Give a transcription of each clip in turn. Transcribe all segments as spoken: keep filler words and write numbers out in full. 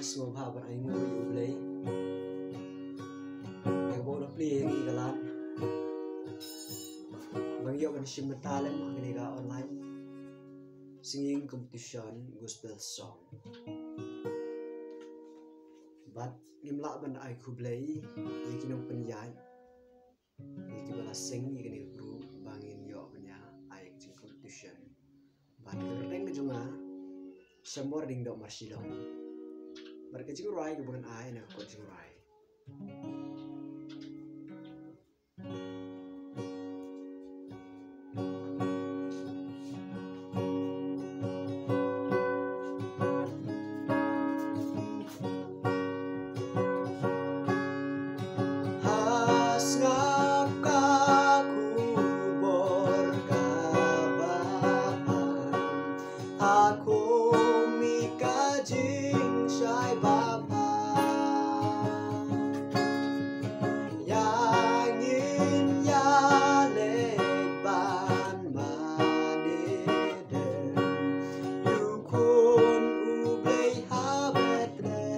semua bahaban ay nguri ublay yang bawa na play yang igalan bangyo kan simatalem makaniga online singing competition gospel song but gimla ban ay kublay yakinong penyay yakibala sing yakini group bangin yo banya ay jing competition but kereng kejunga sembor ding dok marsidong berkecing rai kebukan ay na kecing rai aku mika jing syai bapa yang in ya leban madede yukun ublay habetre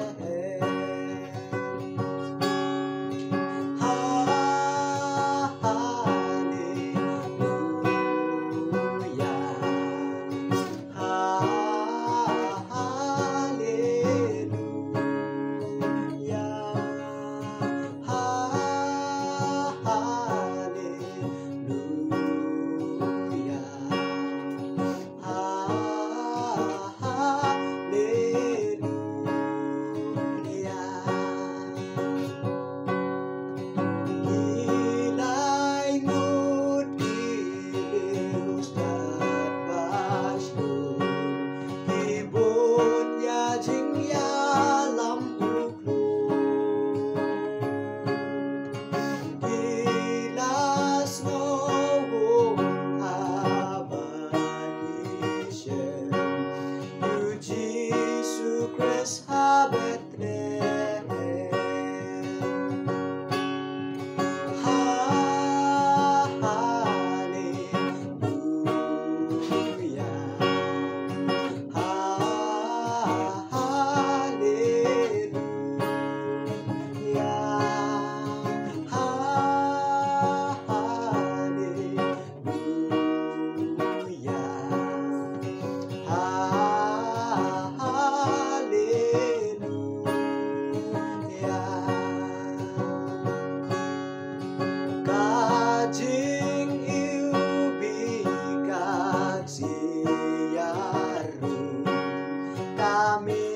Kajing iubi kaksiaru kami